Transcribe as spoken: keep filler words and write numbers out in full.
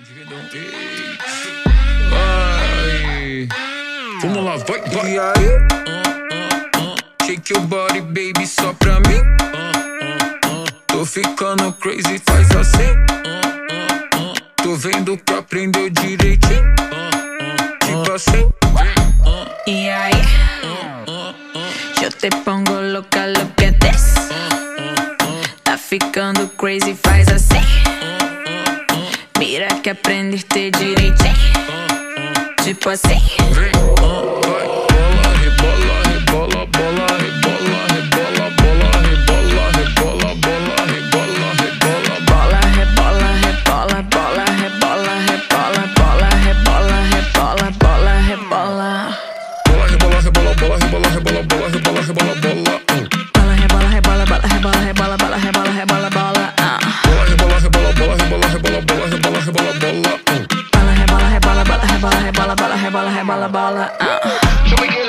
Vai. Vamos lá, vai, vai. E aí? Shake your body, baby, só pra mim. Tô ficando crazy, faz assim. Tô vendo que aprendeu direitinho. Tipo assim. Y ahí yo te pongo loca, lo que des. Tá ficando crazy, faz assim. Mira que aprendiste direitinho. Tipo assim. Vem, vai, bola, rebola, rebola, bola, rebola, rebola, bola, rebola, rebola, bola, rebola, rebola, bola, rebola, rebola, bola, rebola, rebola, bola, rebola, rebola, bola, rebola. Bola, rebola, rebola, bola, rebola, rebola, bola, rebola, rebola, bola. Bola, rebola, rebola, bola, rebola, rebola, bola, rebola, rebola, bola. Bola, rebola, rebola, bola, rebola, rebola, bola, rebola, rebola, bola. Bola, rebola, rebola, bola, rebola, rebola, bola, rebola, rebola, bola.